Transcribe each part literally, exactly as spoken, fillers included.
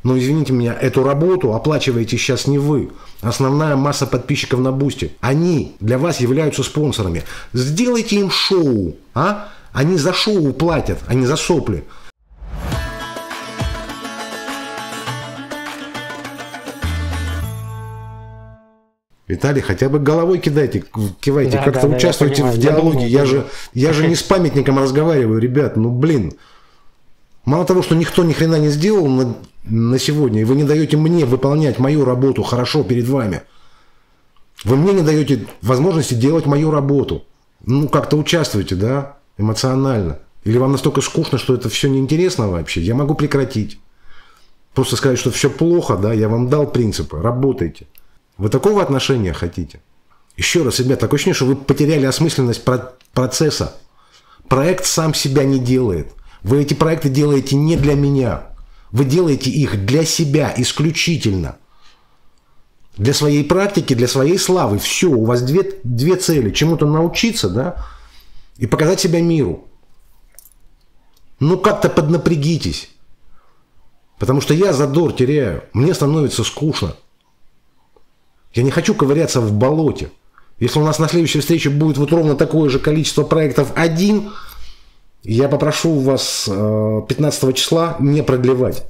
Но, извините меня, эту работу оплачиваете сейчас не вы. Основная масса подписчиков на Бусти. Они для вас являются спонсорами. Сделайте им шоу, а? Они за шоу платят, а не за сопли. Виталий, хотя бы головой кидайте, кивайте, да, как-то да, участвуйте да, в диалоге. Я, я, же, я же не с памятником разговариваю, ребят, ну блин. Мало того, что никто ни хрена не сделал на, на сегодня, и вы не даете мне выполнять мою работу хорошо перед вами. Вы мне не даете возможности делать мою работу. Ну, как-то участвуйте, да, эмоционально. Или вам настолько скучно, что это все неинтересно вообще, я могу прекратить. Просто сказать, что все плохо, да, я вам дал принципы, работайте. Вы такого отношения хотите? Еще раз, ребят, такое ощущение, что вы потеряли осмысленность процесса. Проект сам себя не делает. Вы эти проекты делаете не для меня. Вы делаете их для себя исключительно. Для своей практики, для своей славы. Все, у вас две, две цели. Чему-то научиться, да, и показать себя миру. Ну, как-то поднапрягитесь. Потому что я задор теряю. Мне становится скучно. Я не хочу ковыряться в болоте. Если у нас на следующей встрече будет вот ровно такое же количество проектов один, я попрошу вас пятнадцатого числа не продлевать.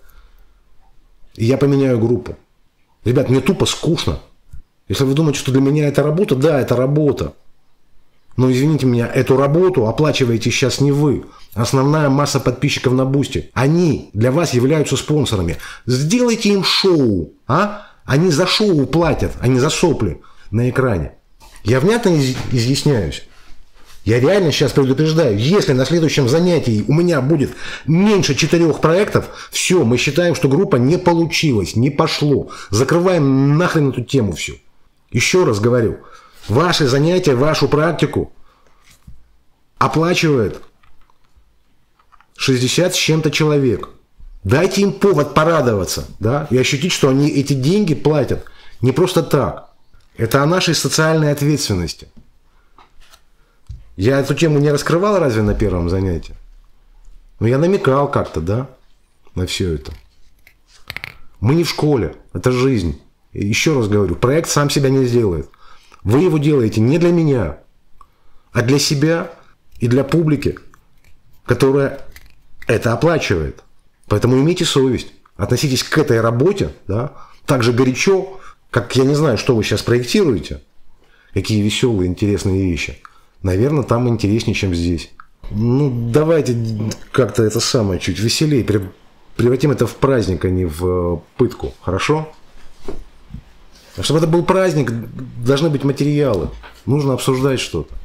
И я поменяю группу. Ребят, мне тупо скучно. Если вы думаете, что для меня это работа, да, это работа. Но, извините меня, эту работу оплачиваете сейчас не вы. Основная масса подписчиков на Бусти. Они для вас являются спонсорами. Сделайте им шоу, а? Они за шоу платят, а не за сопли на экране. Я внятно изъясняюсь. Я реально сейчас предупреждаю, если на следующем занятии у меня будет меньше четырех проектов, все, мы считаем, что группа не получилась, не пошло. Закрываем нахрен эту тему всю. Еще раз говорю, ваши занятия, вашу практику оплачивает шестьдесят с чем-то человек. Дайте им повод порадоваться, да, и ощутить, что они эти деньги платят не просто так. Это о нашей социальной ответственности. Я эту тему не раскрывал разве на первом занятии? Но я намекал как-то, да, на все это. Мы не в школе, это жизнь. И еще раз говорю, проект сам себя не сделает. Вы его делаете не для меня, а для себя и для публики, которая это оплачивает. Поэтому имейте совесть, относитесь к этой работе, да, так же горячо, как я не знаю, что вы сейчас проектируете, какие веселые, интересные вещи. Наверное, там интереснее, чем здесь. Ну, давайте как-то это самое чуть веселее, превратим это в праздник, а не в пытку, хорошо? А чтобы это был праздник, должны быть материалы, нужно обсуждать что-то.